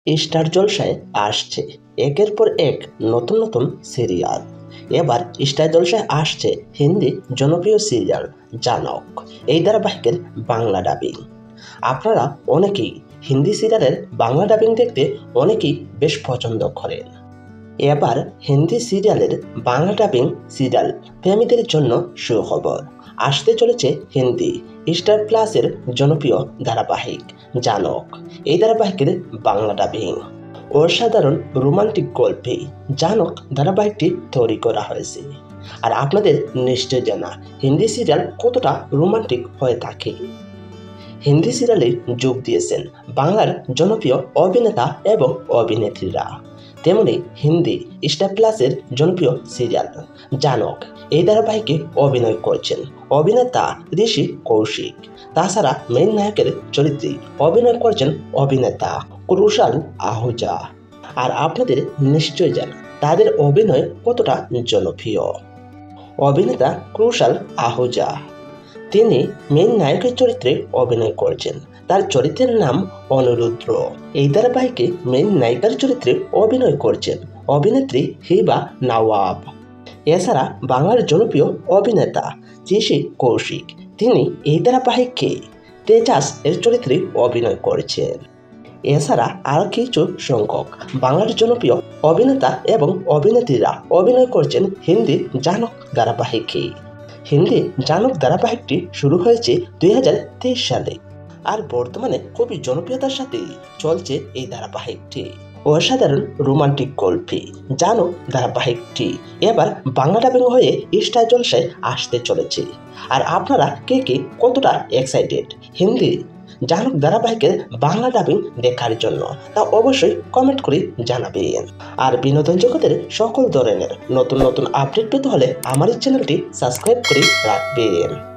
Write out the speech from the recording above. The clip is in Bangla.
স্টার জলসায় আসছে একের পর এক নতুন নতুন সিরিয়াল। এবার স্টার জলসায় আসছে হিন্দি জনপ্রিয় সিরিয়াল জানক। এই ধারাবাহিকের বাংলা ডাবিং। আপনারা অনেকেই হিন্দি সিরিয়ালের বাংলা ডাবিং দেখতে অনেকেই বেশ পছন্দ করেন। এবার হিন্দি সিরিয়ালের বাংলা ডাবিং সিরিয়াল প্রেমীদের জন্য সুখবর। আসতে চলেছে হিন্দি স্টার প্লাসের জনপ্রিয় ধারাবাহিক জানক। এই ধারাবাহিকের বাংলা ডাবিং অসাধারণ রোমান্টিক গল্পে জানক ধারাবাহিকটি তৈরি করা হয়েছে। আর আপনাদের নিশ্চয় জানা হিন্দি সিরিয়াল কতটা রোমান্টিক হয়ে থাকে। হিন্দি সিরিয়ালে যোগ দিয়েছেন বাংলার জনপ্রিয় অভিনেতা এবং অভিনেত্রীরা। তেমনি হিন্দি স্টার প্লাসের জনপ্রিয় সিরিয়াল জানক এই ধারাবাহিকে অভিনয় করছেন অভিনেতা ঋষি কৌশিক। তাছাড়া মেইন নায়কের চরিত্রে অভিনয় করছেন অভিনেতা কুশাল আহুজা। আর আপনাদের নিশ্চয় জানা তাদের অভিনয় কতটা জনপ্রিয়। অভিনেতা কুশাল আহুজা তিনি মেইন নায়কের চরিত্রে অভিনয় করছেন। তার চরিত্রের নাম অনুরুদ্র। এই ধারাবাহিকে মেইন নায়িকার চরিত্রে অভিনয় করছেন অভিনেত্রী হিবা নওয়াব। এছাড়া বাংলার জনপ্রিয় অভিনেতা ঋষি কৌশিক তিনি এই ধারাবাহিকে তেজাস এর চরিত্রে অভিনয় করছেন। এছাড়া আরও কিছু সংখ্যক বাংলার জনপ্রিয় অভিনেতা এবং অভিনেত্রীরা অভিনয় করছেন হিন্দি জানক ধারাবাহিকে। হিন্দি জানক ধারাবাহিকটি শুরু হয়েছে 2023 সালে। আর বর্তমানে খুবই জনপ্রিয়তার সাথে চলছে এই ধারাবাহিকটি। অসাধারণ রোমান্টিক গল্পে জানক ধারাবাহিকটি এবার বাংলা ডাবিং হয়ে স্টার জলসায় আসতে চলেছে। আর আপনারা কে কে কতটা এক্সাইটেড হিন্দি জানক ধারাবাহিকের বাংলা ডাবিং দেখার জন্য তা অবশ্যই কমেন্ট করে জানাবেন। আর বিনোদন জগতের সকল ধরনের নতুন নতুন আপডেট পেতে হলে আমার এই চ্যানেলটি সাবস্ক্রাইব করে রাখবেন।